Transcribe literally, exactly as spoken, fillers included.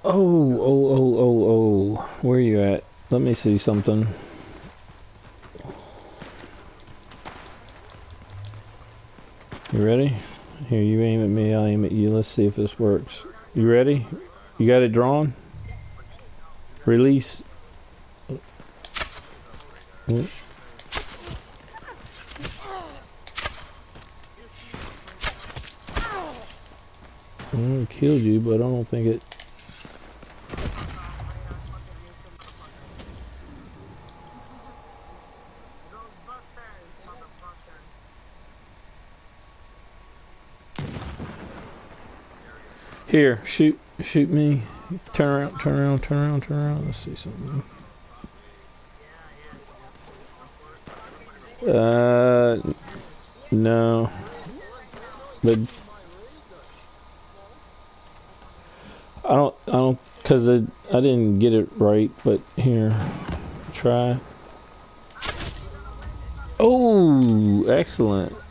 Oh, oh, oh, oh, oh. Where are you at? Let me see something. You ready? Here, you aim at me, I'll aim at you. Let's see if this works. You ready? You got it drawn? Release. Oh. I killed you, but I don't think it... Here, shoot, shoot me. Turn around, turn around, turn around, turn around. Let's see something. Uh, no. But I don't, I don't, cause I, I didn't get it right. But here, try. Oh, excellent.